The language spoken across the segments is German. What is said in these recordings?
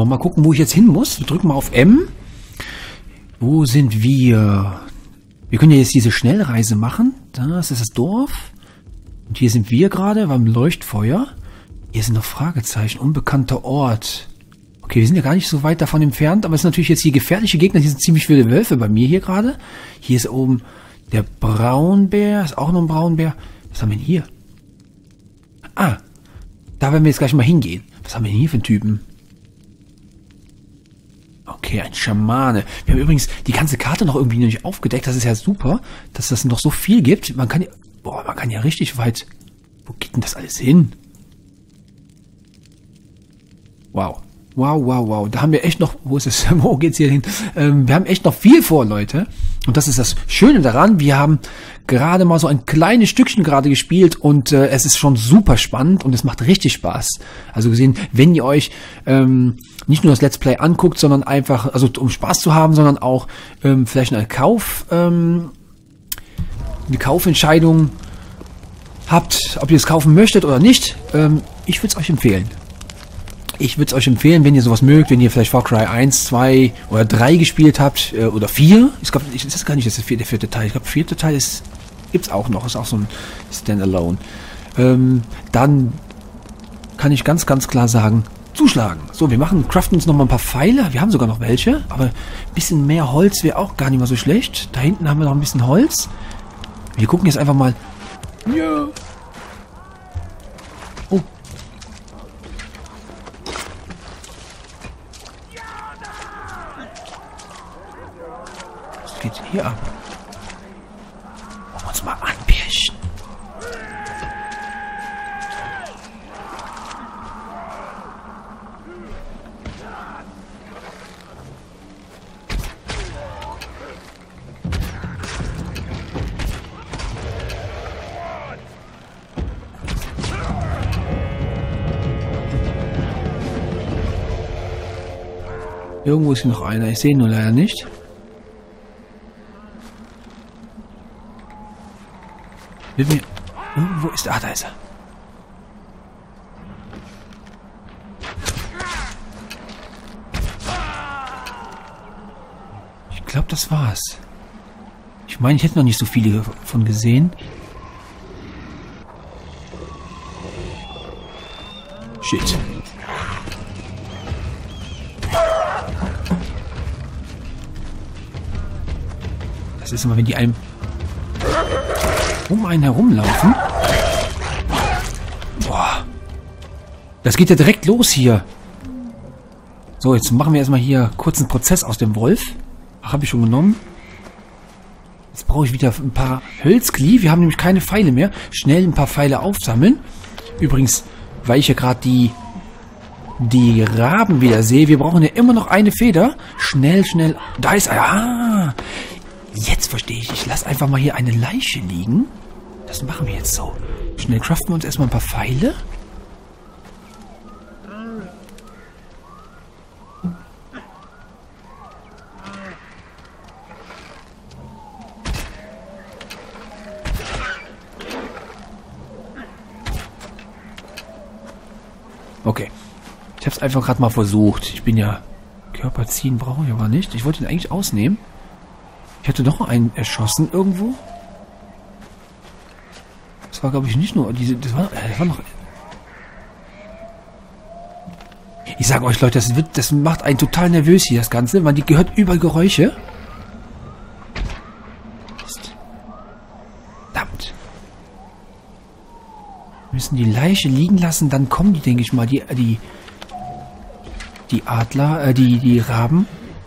nochmal gucken, wo ich jetzt hin muss. Wir drücken mal auf M. Wo sind wir? Wir können ja jetzt diese Schnellreise machen. Das ist das Dorf. Und hier sind wir gerade beim Leuchtfeuer. Hier sind noch Fragezeichen. Unbekannter Ort. Okay, wir sind ja gar nicht so weit davon entfernt, aber es sind natürlich jetzt hier gefährliche Gegner. Hier sind ziemlich viele Wölfe bei mir hier gerade. Hier ist oben der Braunbär. Ist auch noch ein Braunbär. Was haben wir denn hier? Ah, da werden wir jetzt gleich mal hingehen. Was haben wir denn hier für einen Typen? Okay, ein Schamane. Wir haben übrigens die ganze Karte noch irgendwie noch nicht aufgedeckt. Das ist ja super, dass das noch so viel gibt. Man kann ja richtig weit... Wo geht denn das alles hin? Wow. Wow. Da haben wir echt noch... Wo ist es? Wo geht's hier hin? Wir haben echt noch viel vor, Leute. Und das ist das Schöne daran. Wir haben gerade mal so ein kleines Stückchen gerade gespielt und es ist schon super spannend und es macht richtig Spaß. Also gesehen, wenn ihr euch nicht nur das Let's Play anguckt, sondern einfach, also um Spaß zu haben, sondern auch vielleicht eine Kaufentscheidung habt, ob ihr es kaufen möchtet oder nicht. Ich würde es euch empfehlen. Wenn ihr sowas mögt, wenn ihr vielleicht Far Cry 1, 2 oder 3 gespielt habt, oder 4. Ich glaube, das ist gar nicht der vierte Teil. Ich glaube, der vierte Teil gibt's auch noch. Ist auch so ein Standalone. Dann kann ich ganz, ganz klar sagen, zuschlagen. So, craften uns noch mal ein paar Pfeile. Wir haben sogar noch welche, aber ein bisschen mehr Holz wäre auch gar nicht mal so schlecht. Da hinten haben wir noch ein bisschen Holz. Wir gucken jetzt einfach mal. Ja. Oh. Was geht hier ab? Wollen wir uns mal anpirschen? Irgendwo ist hier noch einer. Ich sehe ihn nur leider nicht. Irgendwo ist er. Ah, da ist er. Ich glaube, das war's. Ich meine, ich hätte noch nicht so viele davon gesehen. Shit. Das ist immer, wenn die einem um einen herumlaufen. Boah. Das geht ja direkt los hier. So, jetzt machen wir erstmal hier kurz einen Prozess aus dem Wolf. Ach, habe ich schon genommen. Jetzt brauche ich wieder ein paar Hölzkli. Wir haben nämlich keine Pfeile mehr. Schnell ein paar Pfeile aufsammeln. Übrigens, weil ich ja gerade die Raben wieder sehe. Wir brauchen ja immer noch eine Feder. Schnell. Da ist er. Ah. Jetzt verstehe ich. Ich lasse einfach mal hier eine Leiche liegen. Das machen wir jetzt so. Schnell craften wir uns erstmal ein paar Pfeile. Okay. Ich habe es einfach gerade mal versucht. Ich bin ja... Körper ziehen brauche ich aber nicht. Ich wollte ihn eigentlich ausnehmen. Ich hatte noch einen erschossen irgendwo. Das war, glaube ich, nicht nur diese... Das war noch... Ich sage euch, Leute, das macht einen total nervös hier, das Ganze, weil die gehört überall Geräusche. Verdammt. Wir müssen die Leiche liegen lassen, dann kommen die, denke ich mal, die Adler, die Raben.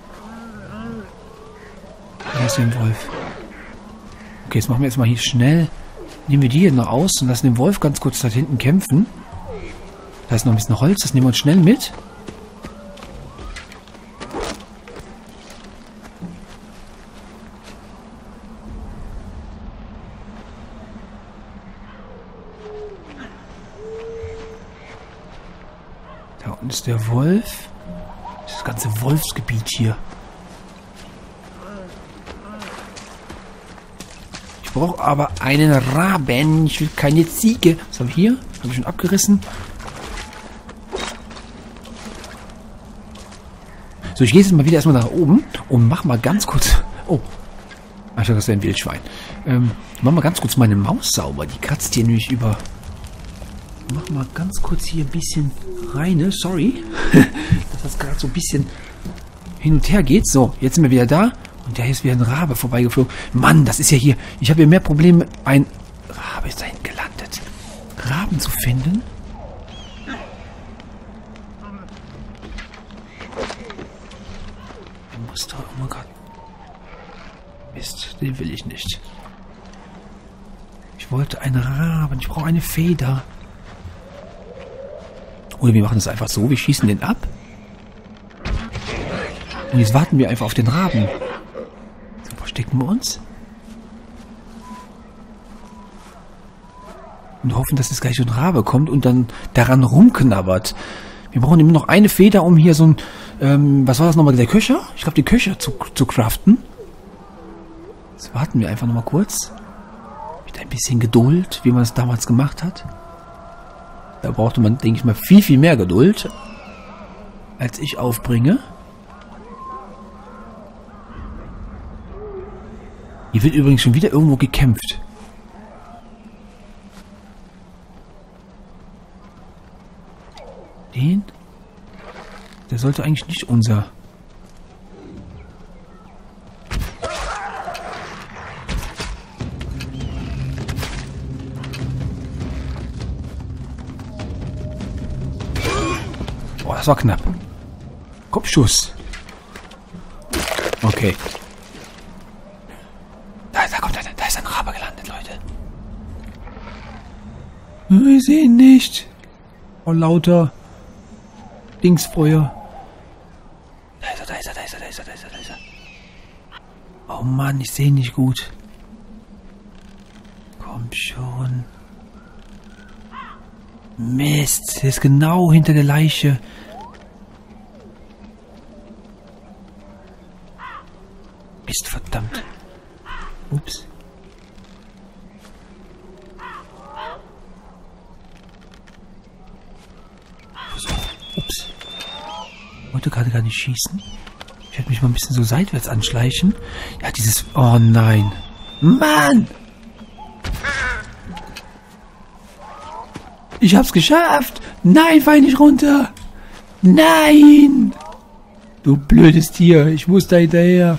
Da ist ein Wolf. Okay, jetzt machen wir jetzt mal hier schnell. Nehmen wir die hier noch aus und lassen den Wolf ganz kurz da hinten kämpfen. Da ist noch ein bisschen Holz, das nehmen wir uns schnell mit. Da unten ist der Wolf. Das ganze Wolfsgebiet hier. Ich brauche aber einen Raben. Ich will keine Ziege. Was habe ich hier? Habe ich schon abgerissen. So, ich gehe jetzt mal wieder erstmal nach oben und mach mal ganz kurz... Oh, ich dachte, das wäre ein Wildschwein. Mach mal ganz kurz meine Maus sauber. Die kratzt hier nämlich über... Mach mal ganz kurz hier ein bisschen rein, ne? Sorry, dass das gerade so ein bisschen hin und her geht. So, jetzt sind wir wieder da. Und da ist wieder ein Rabe vorbeigeflogen. Mann, das ist ja hier... Ich habe hier mehr Probleme, ein Rabe ist da hinten gelandet. Raben zu finden. Der muss doch... Oh mein Gott. Mist, den will ich nicht. Ich wollte einen Raben. Ich brauche eine Feder. Oder wir machen es einfach so. Wir schießen den ab. Und jetzt warten wir einfach auf den Raben. So, verstecken wir uns. Und hoffen, dass jetzt gleich so ein Rabe kommt und dann daran rumknabbert. Wir brauchen immer noch eine Feder, um hier so ein... was war das nochmal? Der Köcher? Ich glaube, die Köcher zu craften. Jetzt warten wir einfach nochmal kurz. Mit ein bisschen Geduld, wie man es damals gemacht hat. Da brauchte man, denke ich mal, viel, viel mehr Geduld, als ich aufbringe. Hier wird übrigens schon wieder irgendwo gekämpft. Den? Der sollte eigentlich nicht unser... Oh, das war knapp. Kopfschuss. Okay. Da ist ein Rabe gelandet, Leute. Ich sehe ihn nicht. Oh, lauter Dingsfeuer. Da ist er. Oh Mann, ich sehe ihn nicht gut. Komm schon. Mist, der ist genau hinter der Leiche. Mist, verdammt. Ups. So, ups. Wollte gerade gar nicht schießen. Ich werde mich mal ein bisschen so seitwärts anschleichen. Ja, dieses... Oh nein. Mann! Ich hab's geschafft! Nein, fall nicht runter! Nein! Du blödes Tier, ich muss da hinterher.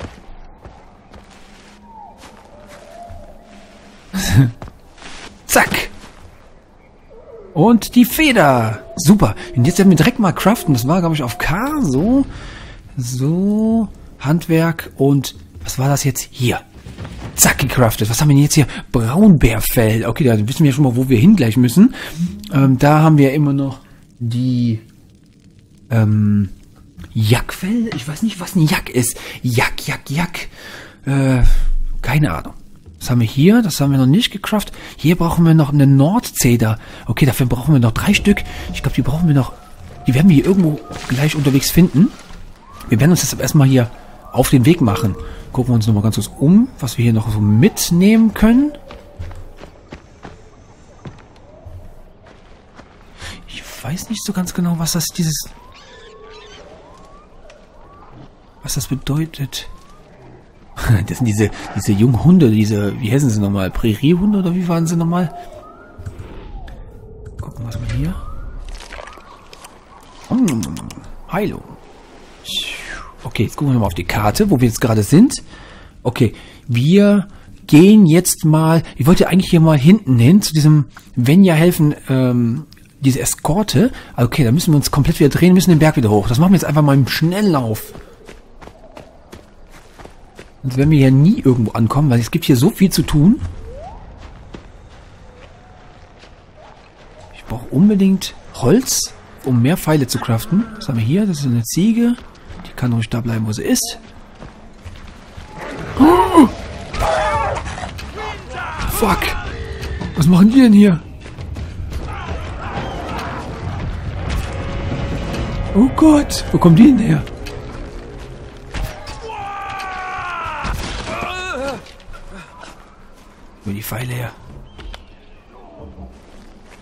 Zack! Und die Feder! Super! Und jetzt werden wir direkt mal craften. Das war, glaube ich, auf K. So. So. Handwerk und... Was war das jetzt? Hier. Zack, gecraftet. Was haben wir denn jetzt hier? Braunbärfell. Okay, da wissen wir schon mal, wo wir hin gleich müssen. Da haben wir immer noch die Jackfell. Ich weiß nicht, was ein Jack ist. Jack. Keine Ahnung. Was haben wir hier? Das haben wir noch nicht gecraftet. Hier brauchen wir noch eine Nordzeder. Okay, dafür brauchen wir noch 3 Stück. Ich glaube, die brauchen wir noch... Die werden wir hier irgendwo gleich unterwegs finden. Wir werden uns jetzt erstmal hier auf den Weg machen. Gucken wir uns nochmal ganz kurz um, was wir hier noch so mitnehmen können. Ich weiß nicht so ganz genau, was das was das bedeutet. Das sind diese jungen Hunde, wie heißen sie nochmal? Präriehunde oder wie waren sie nochmal? Gucken, was wir hier. Heilung. Okay, jetzt gucken wir nochmal auf die Karte, wo wir jetzt gerade sind. Okay, wir gehen jetzt mal... Ich wollte eigentlich hier mal hinten hin, zu diesem Venja helfen, diese Eskorte. Okay, da müssen wir uns komplett wieder drehen, müssen den Berg wieder hoch. Das machen wir jetzt einfach mal im Schnelllauf. Sonst werden wir hier nie irgendwo ankommen, weil es gibt hier so viel zu tun. Ich brauche unbedingt Holz, um mehr Pfeile zu craften. Was haben wir hier? Das ist eine Ziege. Die kann ruhig da bleiben, wo sie ist. Oh! Fuck! Was machen die denn hier? Oh Gott! Wo kommen die denn her? Wo die Pfeile her?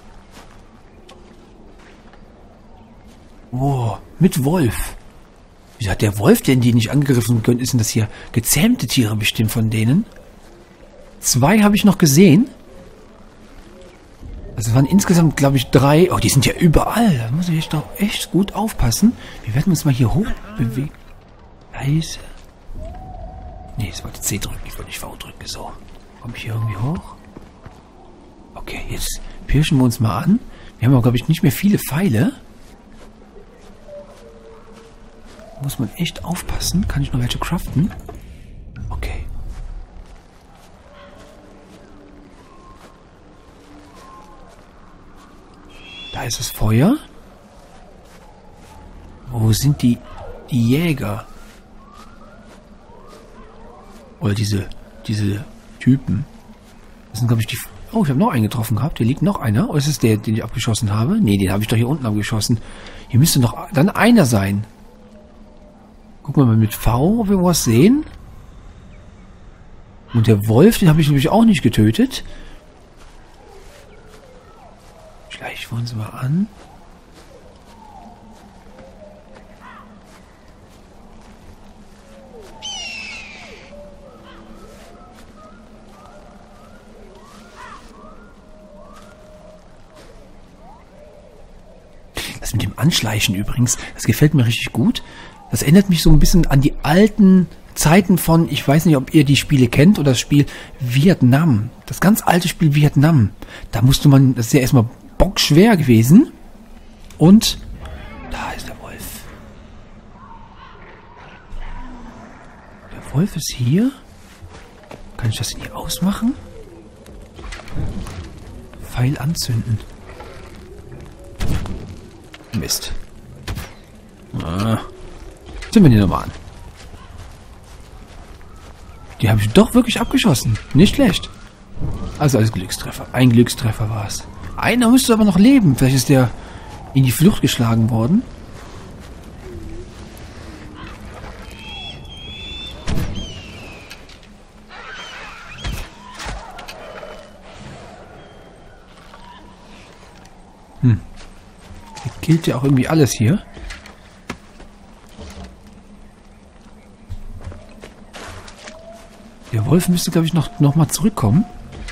Oh, mit Wolf. Wieso hat der Wolf denn die nicht angegriffen können? Ist denn das hier gezähmte Tiere bestimmt von denen? 2 habe ich noch gesehen. Also es waren insgesamt, glaube ich, 3. Oh, die sind ja überall. Da muss ich echt doch echt gut aufpassen. Wir werden uns mal hier hoch bewegen. Leise. Nee, ich wollte C drücken. Ich wollte nicht V drücken. So. Komme ich hier irgendwie hoch? Okay, jetzt pirschen wir uns mal an. Wir haben aber, glaube ich, nicht mehr viele Pfeile. Muss man echt aufpassen. Kann ich noch welche craften? Okay. Da ist das Feuer. Wo sind die Jäger? Oder diese Typen. Das sind, glaube ich, die... Oh, ich habe noch einen getroffen gehabt. Hier liegt noch einer. Oder ist es der, den ich abgeschossen habe? Nee, den habe ich doch hier unten abgeschossen. Hier müsste noch dann einer sein. Gucken wir mal mit V, ob wir was sehen. Und der Wolf, den habe ich nämlich auch nicht getötet. Schleichen wir uns mal an. Das mit dem Anschleichen übrigens, das gefällt mir richtig gut. Das erinnert mich so ein bisschen an die alten Zeiten von, ich weiß nicht, ob ihr die Spiele kennt, oder das Spiel Vietnam. Das ganz alte Spiel Vietnam. Da musste man, das ist ja erstmal bockschwer gewesen. Und da ist der Wolf. Der Wolf ist hier. Kann ich das denn hier ausmachen? Pfeil anzünden. Mist. Sind wir die nochmal an. Die habe ich doch wirklich abgeschossen. Nicht schlecht. Also als Glückstreffer. Ein Glückstreffer war es. Einer müsste aber noch leben. Vielleicht ist der in die Flucht geschlagen worden. Der killt ja auch irgendwie alles hier. Der Wolf müsste, glaube ich, noch mal zurückkommen.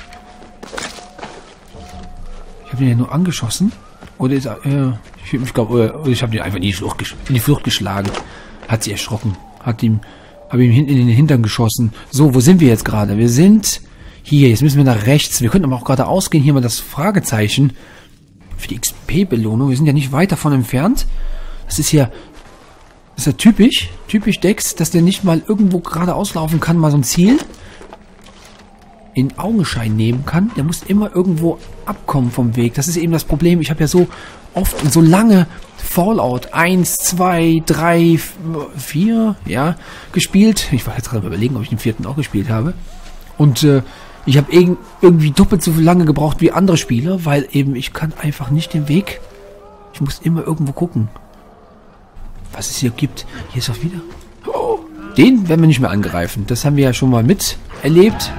Ich habe ihn ja nur angeschossen. Oder ist er, ich glaube, ich habe ihn einfach in die Flucht geschlagen. Hat sie erschrocken. Habe ihm hinten in den Hintern geschossen. So, wo sind wir jetzt gerade? Wir sind hier. Jetzt müssen wir nach rechts. Wir könnten aber auch gerade ausgehen. Hier mal das Fragezeichen für die XP-Belohnung. Wir sind ja nicht weit davon entfernt. Das ist ja typisch Dex, dass der nicht mal irgendwo gerade auslaufen kann, mal so ein Ziel in Augenschein nehmen kann. Der muss immer irgendwo abkommen vom Weg. Das ist eben das Problem. Ich habe ja so oft und so lange Fallout 1, 2, 3, 4, ja, gespielt. Ich war jetzt gerade überlegen, ob ich den 4. auch gespielt habe. Und ich habe irgendwie doppelt so lange gebraucht wie andere Spieler, weil eben ich kann einfach nicht den Weg. Ich muss immer irgendwo gucken, was es hier gibt. Hier ist auch wieder... Oh, den werden wir nicht mehr angreifen. Das haben wir ja schon mal miterlebt.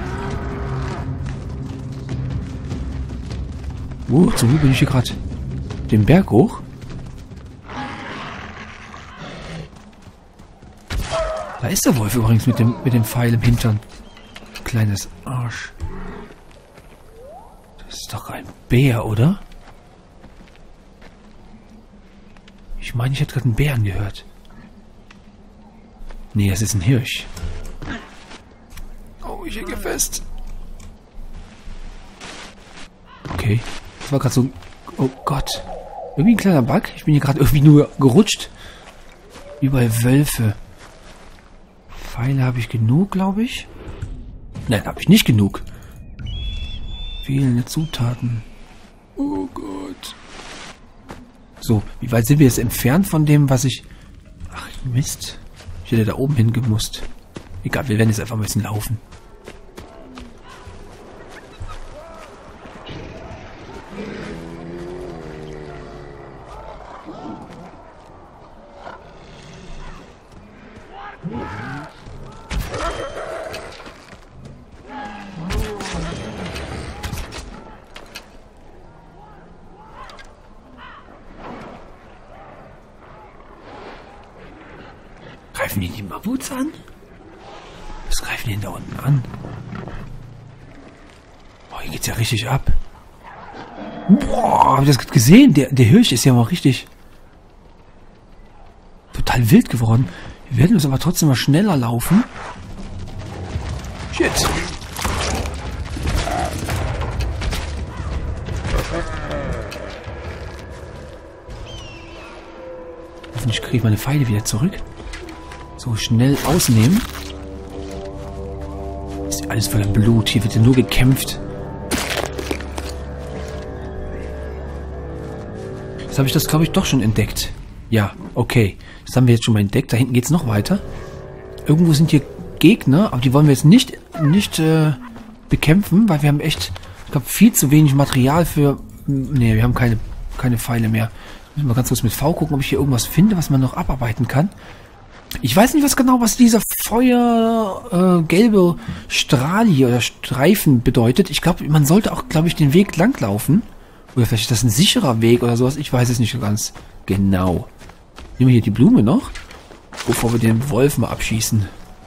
Zum Glück bin ich hier gerade den Berg hoch. Da ist der Wolf übrigens mit dem Pfeil im Hintern. Kleines Arsch. Das ist doch ein Bär, oder? Ich meine, ich hätte gerade einen Bären gehört. Nee, das ist ein Hirsch. Oh, ich hänge fest. Okay. Das war gerade so... Oh Gott. Irgendwie ein kleiner Bug. Ich bin hier gerade irgendwie nur gerutscht. Wie bei Wölfe. Pfeile habe ich genug, glaube ich. Nein, habe ich nicht genug. Fehlende Zutaten. Oh Gott. So, wie weit sind wir jetzt entfernt von dem, was ich... Ach, Mist. Ich hätte da oben hingemusst. Egal, wir werden jetzt einfach ein bisschen laufen. Greifen die Mammuts an? Was greifen die denn da unten an? Oh, hier geht's ja richtig ab. Boah, hab ich das gesehen? Der Hirsch ist ja mal richtig total wild geworden. Wir werden uns aber trotzdem mal schneller laufen. Shit. Hoffentlich kriege ich meine Pfeile wieder zurück. So, schnell ausnehmen. Ist alles voller Blut. Hier wird ja nur gekämpft. Jetzt habe ich das, glaube ich, doch schon entdeckt. Ja, okay. Das haben wir jetzt schon mal entdeckt. Da hinten geht es noch weiter. Irgendwo sind hier Gegner, aber die wollen wir jetzt nicht bekämpfen, weil wir haben echt, ich glaube, viel zu wenig Material für... Ne, wir haben keine Pfeile mehr. Müssen wir ganz kurz mit V gucken, ob ich hier irgendwas finde, was man noch abarbeiten kann. Ich weiß nicht, was dieser gelbe Strahl hier oder Streifen bedeutet. Ich glaube, man sollte auch, glaube ich, den Weg langlaufen. Oder vielleicht ist das ein sicherer Weg oder sowas. Ich weiß es nicht so ganz genau. Nehmen wir hier die Blume noch, bevor wir den Wolf mal abschießen.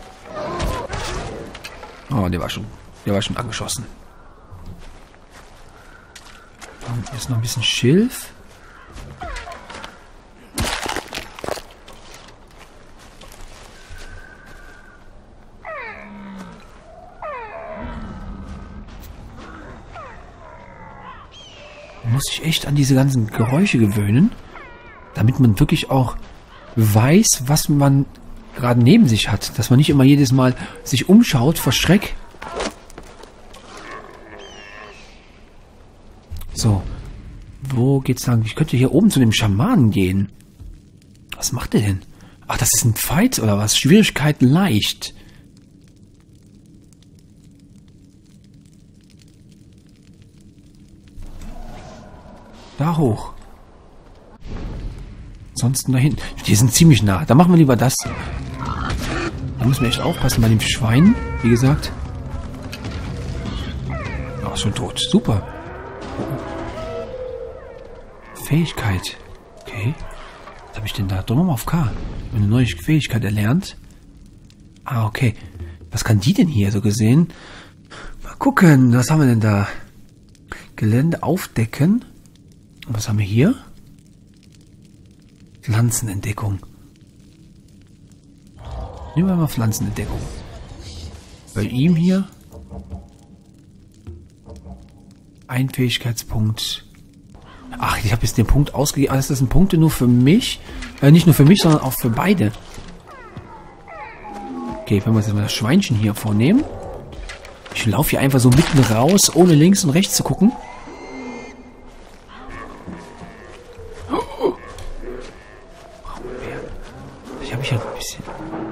Oh, der war schon angeschossen. Und jetzt noch ein bisschen Schilf. Man muss sich echt an diese ganzen Geräusche gewöhnen, damit man wirklich auch weiß, was man gerade neben sich hat. Dass man nicht immer jedes Mal sich umschaut vor Schreck. So. Wo geht's lang? Ich könnte hier oben zu dem Schamanen gehen. Was macht der denn? Ach, das ist ein Fight oder was? Schwierigkeit leicht. Da hoch. Ansonsten da hinten. Die sind ziemlich nah. Da machen wir lieber das. Da müssen wir echt aufpassen bei dem Schwein. Wie gesagt. Oh, ist schon tot. Super. Fähigkeit. Okay. Was habe ich denn da? Drücken wir mal auf K. Eine neue Fähigkeit erlernt. Ah, okay. Was kann die denn hier so gesehen? Mal gucken. Was haben wir denn da? Gelände aufdecken. Und was haben wir hier? Pflanzenentdeckung. Nehmen wir mal Pflanzenentdeckung. Bei ihm hier ein Fähigkeitspunkt. Ach, ich habe jetzt den Punkt ausgegeben. Das sind Punkte nur für mich. Nicht nur für mich, sondern auch für beide. Okay, wenn wir uns jetzt mal das Schweinchen hier vornehmen. Ich laufe hier einfach so mitten raus, ohne links und rechts zu gucken. Ich habe mich ja ein bisschen...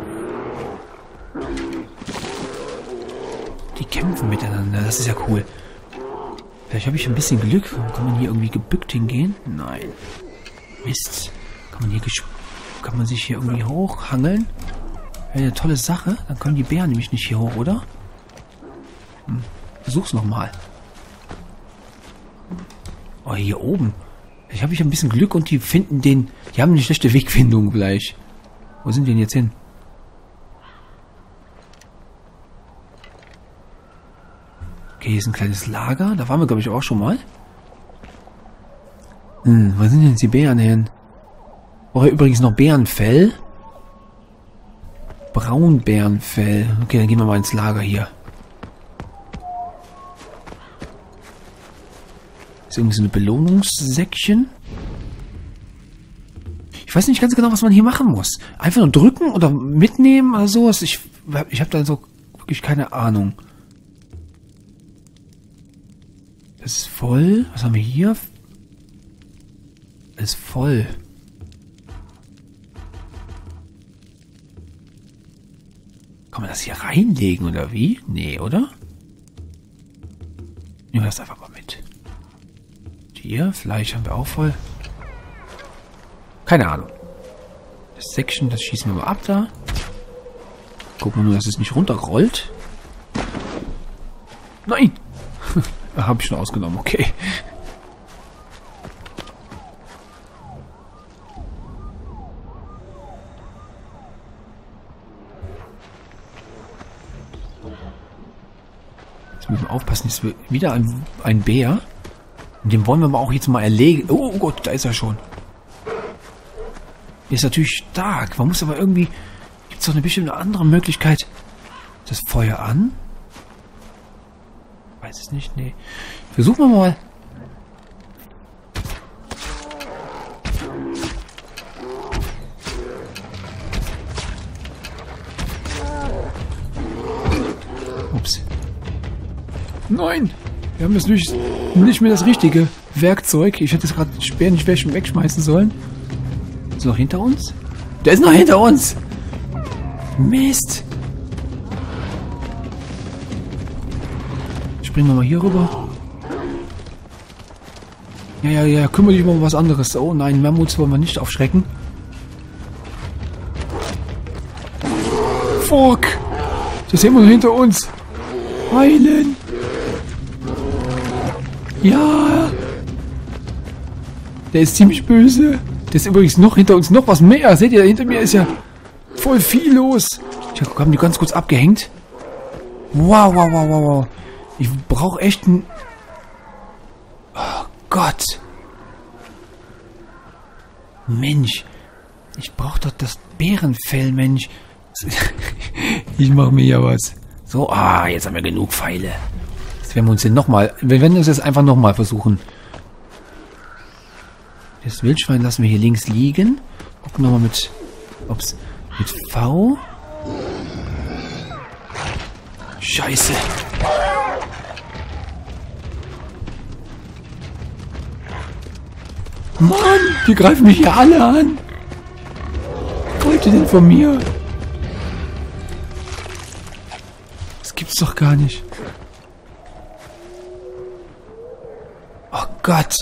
Die kämpfen miteinander, das ist ja cool. Vielleicht habe ich ein bisschen Glück. Kann man hier irgendwie gebückt hingehen? Nein. Mist. Kann man sich hier irgendwie hochhangeln? Wäre eine tolle Sache. Dann kommen die Bären nämlich nicht hier hoch, oder? Versuch's nochmal. Oh, hier oben. Vielleicht habe ich ein bisschen Glück und die finden den... Die haben eine schlechte Wegfindung gleich. Wo sind die denn jetzt hin? Okay, hier ist ein kleines Lager. Da waren wir, glaube ich, auch schon mal. Wo sind denn jetzt die Bären hin? Brauche übrigens noch Bärenfell. Braunbärenfell. Okay, dann gehen wir mal ins Lager hier. Ist irgendwie so eine Belohnungssäckchen. Ich weiß nicht ganz genau, was man hier machen muss. Einfach nur drücken oder mitnehmen oder sowas. Ich habe da so wirklich keine Ahnung. Das ist voll. Was haben wir hier? Das ist voll. Kann man das hier reinlegen oder wie? Nee, oder? Nehmen wir das einfach mal mit. Hier, Fleisch haben wir auch voll. Keine Ahnung. Das Säckchen, das schießen wir mal ab da. Gucken wir nur, dass es nicht runterrollt. Nein! Habe ich schon ausgenommen, okay. müssen wir aufpassen. Jetzt wieder ein Bär. Und den wollen wir aber auch jetzt mal erlegen. Oh Gott, da ist er schon. Der ist natürlich stark. Man muss aber irgendwie... Gibt es doch eine bestimmte andere Möglichkeit. Das Feuer an? Weiß es nicht, nee. Versuchen wir mal. Ups. Nein! Wir haben jetzt nicht mehr das richtige Werkzeug. Ich hätte es gerade Speer nicht wegschmeißen sollen. Ist er noch hinter uns? Der ist noch hinter uns! Mist! Springen wir mal hier rüber. Ja, kümmere dich mal um was anderes. Oh nein, Mammuts wollen wir nicht aufschrecken. Fuck! Das sehen wir noch hinter uns. Heilen! Ja! Der ist ziemlich böse. Der ist übrigens noch hinter uns noch was mehr. Seht ihr, hinter mir ist ja voll viel los. Ich habe die ganz kurz abgehängt. Wow. Ich brauche echt ein... Oh Gott. Mensch. Ich brauche doch das Bärenfell, Mensch. Ich mache mir ja was. So, jetzt haben wir genug Pfeile. Jetzt werden wir uns den nochmal... Wir werden uns das einfach nochmal versuchen. Das Wildschwein lassen wir hier links liegen. Gucken nochmal mit... Ups. Mit V. Scheiße. Mann, die greifen mich hier alle an. Was wollt ihr denn von mir? Das gibt's doch gar nicht. Oh Gott.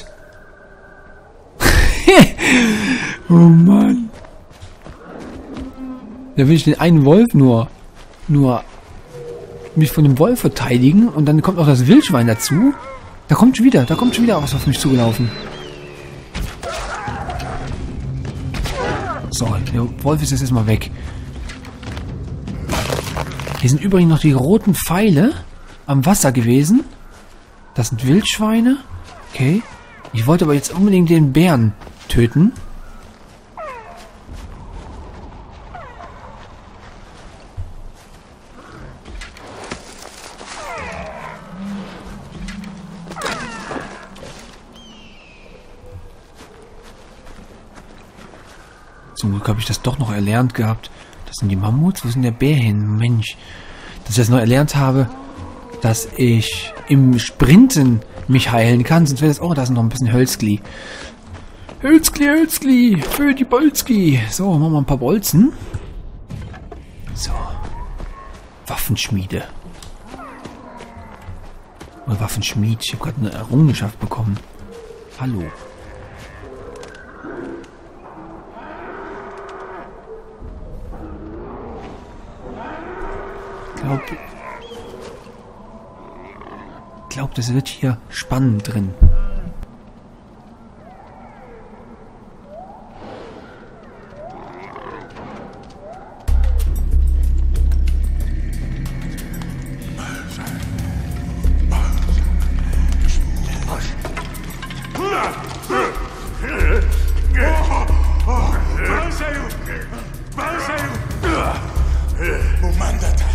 Oh Mann. Da will ich den einen Wolf nur mich von dem Wolf verteidigen und dann kommt auch das Wildschwein dazu. Da kommt schon wieder was auf mich zugelaufen. So, der Wolf ist jetzt erstmal weg. Hier sind übrigens noch die roten Pfeile am Wasser gewesen. Das sind Wildschweine. Okay. Ich wollte aber jetzt unbedingt den Bären töten. Zum Glück habe ich das doch noch erlernt gehabt. Das sind die Mammuts. Wo ist denn der Bär hin? Mensch. Dass ich das noch erlernt habe, dass ich im Sprinten mich heilen kann. Sonst wäre das... Oh, da ist noch ein bisschen Hölzgli. Hölzgli. Für die Bolzki. So, machen wir ein paar Bolzen. So. Waffenschmiede. Oder Waffenschmied. Ich habe gerade eine Errungenschaft bekommen. Hallo. Ich glaube, das wird hier spannend drin. Mumandata.